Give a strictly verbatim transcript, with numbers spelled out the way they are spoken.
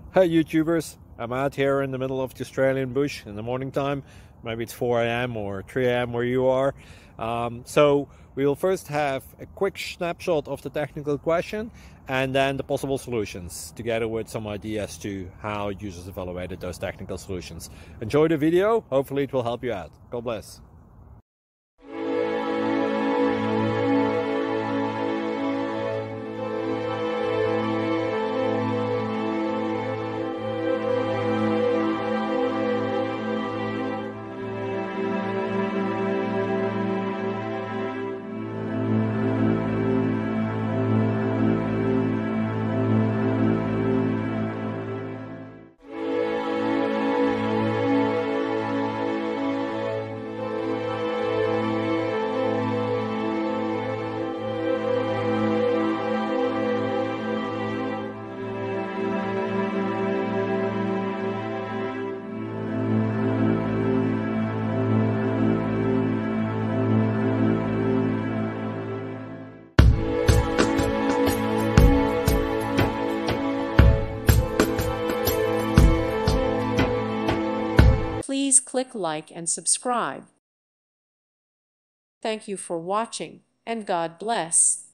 Hey YouTubers, I'm out here in the middle of the Australian bush in the morning time. Maybe it's four A M or three A M where you are. Um, so we will first have a quick snapshot of the technical question and then the possible solutions, together with some ideas to how users evaluated those technical solutions. Enjoy the video, hopefully it will help you out. God bless. Please click like and subscribe. Thank you for watching, and God bless.